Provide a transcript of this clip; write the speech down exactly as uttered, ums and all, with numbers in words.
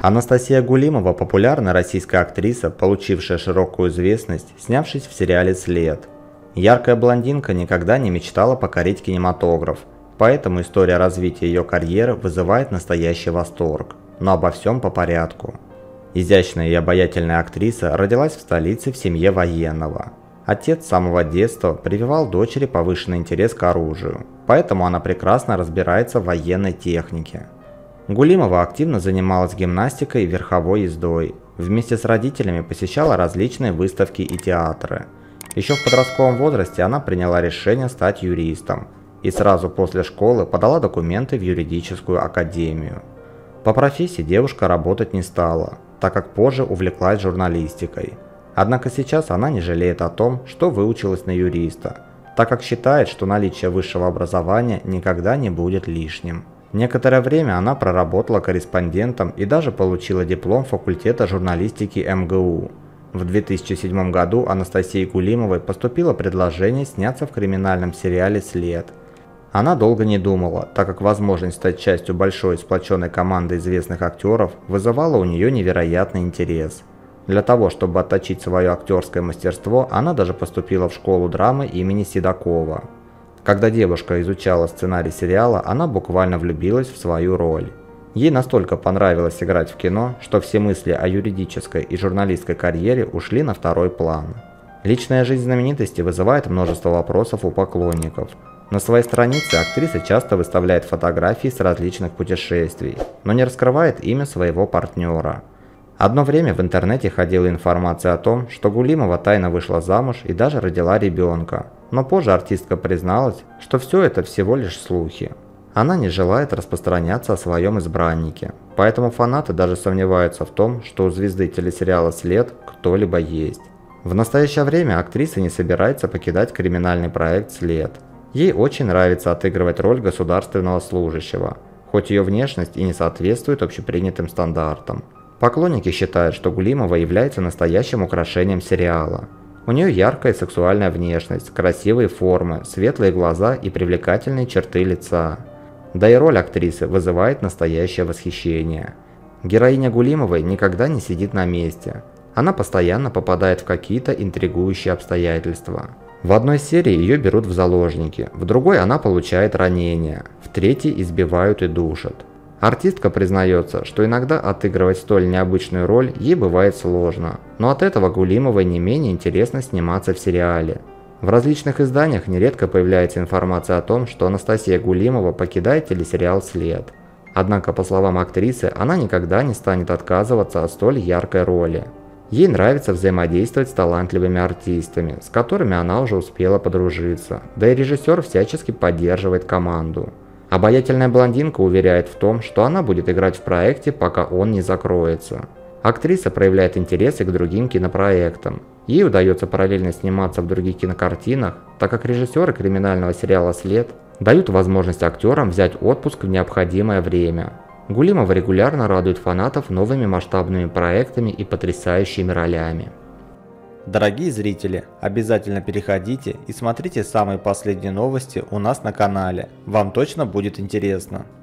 Анастасия Гулимова – популярная российская актриса, получившая широкую известность, снявшись в сериале «След». Яркая блондинка никогда не мечтала покорить кинематограф, поэтому история развития ее карьеры вызывает настоящий восторг. Но обо всем по порядку. Изящная и обаятельная актриса родилась в столице в семье военного. Отец с самого детства прививал дочери повышенный интерес к оружию, поэтому она прекрасно разбирается в военной технике. Гулимова активно занималась гимнастикой и верховой ездой. Вместе с родителями посещала различные выставки и театры. Еще в подростковом возрасте она приняла решение стать юристом и сразу после школы подала документы в юридическую академию. По профессии девушка работать не стала, так как позже увлеклась журналистикой. Однако сейчас она не жалеет о том, что выучилась на юриста, так как считает, что наличие высшего образования никогда не будет лишним. Некоторое время она проработала корреспондентом и даже получила диплом факультета журналистики эм гэ у. В две тысячи седьмом году Анастасии Гулимовой поступило предложение сняться в криминальном сериале «След». Она долго не думала, так как возможность стать частью большой сплоченной команды известных актеров вызывала у нее невероятный интерес. Для того, чтобы отточить свое актерское мастерство, она даже поступила в школу драмы имени Седокова. Когда девушка изучала сценарий сериала, она буквально влюбилась в свою роль. Ей настолько понравилось играть в кино, что все мысли о юридической и журналистской карьере ушли на второй план. Личная жизнь знаменитости вызывает множество вопросов у поклонников. На своей странице актриса часто выставляет фотографии с различных путешествий, но не раскрывает имя своего партнера. Одно время в интернете ходила информация о том, что Гулимова тайно вышла замуж и даже родила ребенка, но позже артистка призналась, что все это всего лишь слухи. Она не желает распространяться о своем избраннике, поэтому фанаты даже сомневаются в том, что у звезды телесериала «След» кто-либо есть. В настоящее время актриса не собирается покидать криминальный проект «След». Ей очень нравится отыгрывать роль государственного служащего, хоть ее внешность и не соответствует общепринятым стандартам. Поклонники считают, что Гулимова является настоящим украшением сериала. У нее яркая сексуальная внешность, красивые формы, светлые глаза и привлекательные черты лица. Да и роль актрисы вызывает настоящее восхищение. Героиня Гулимовой никогда не сидит на месте. Она постоянно попадает в какие-то интригующие обстоятельства. В одной серии ее берут в заложники, в другой она получает ранения, в третьей избивают и душат. Артистка признается, что иногда отыгрывать столь необычную роль ей бывает сложно, но от этого Гулимовой не менее интересно сниматься в сериале. В различных изданиях нередко появляется информация о том, что Анастасия Гулимова покидает телесериал «След». Однако, по словам актрисы, она никогда не станет отказываться от столь яркой роли. Ей нравится взаимодействовать с талантливыми артистами, с которыми она уже успела подружиться, да и режиссер всячески поддерживает команду. Обаятельная блондинка уверяет в том, что она будет играть в проекте, пока он не закроется. Актриса проявляет интерес и к другим кинопроектам. Ей удается параллельно сниматься в других кинокартинах, так как режиссеры криминального сериала «След» дают возможность актерам взять отпуск в необходимое время. Гулимова регулярно радует фанатов новыми масштабными проектами и потрясающими ролями. Дорогие зрители, обязательно переходите и смотрите самые последние новости у нас на канале, вам точно будет интересно.